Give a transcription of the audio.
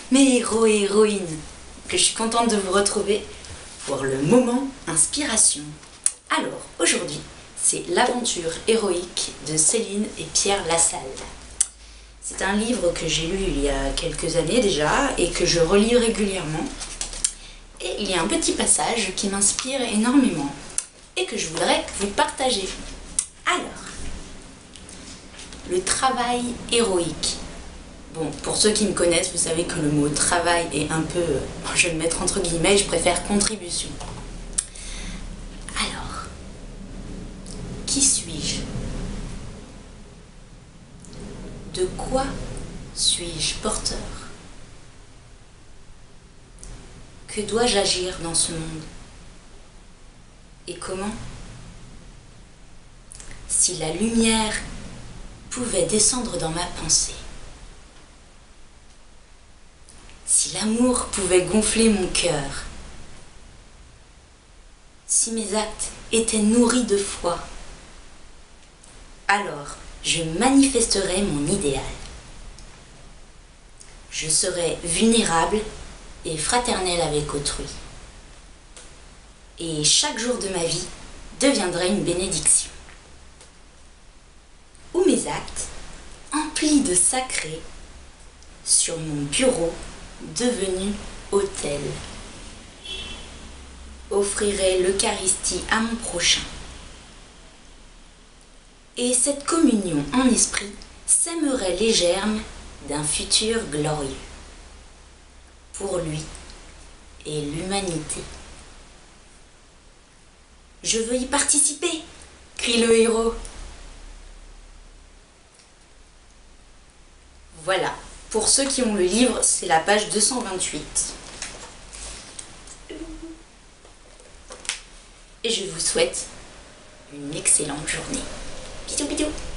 mes héros et héroïnes, que je suis contente de vous retrouver pour le moment inspiration. Alors, aujourd'hui, c'est l'aventure héroïque de Céline et Pierre Lassalle. C'est un livre que j'ai lu il y a quelques années déjà et que je relis régulièrement. Et il y a un petit passage qui m'inspire énormément et que je voudrais vous partager. Alors, le travail héroïque. Bon, pour ceux qui me connaissent, vous savez que le mot travail est un peu, je vais le mettre entre guillemets, je préfère contribution. Alors, qui suis-je? De quoi suis-je porteur? Que dois-je agir dans ce monde? Et comment? Si la lumière pouvait descendre dans ma pensée, si l'amour pouvait gonfler mon cœur, si mes actes étaient nourris de foi, alors je manifesterais mon idéal. Je serais vulnérable et fraternelle avec autrui. Et chaque jour de ma vie deviendrait une bénédiction. Où mes actes, emplis de sacré, sur mon bureau devenu autel, offrirait l'Eucharistie à mon prochain. Et cette communion en esprit sèmerait les germes d'un futur glorieux pour lui et l'humanité. Je veux y participer, crie le héros. Voilà, pour ceux qui ont le livre, c'est la page 228. Et je vous souhaite une excellente journée. Bisous bisous.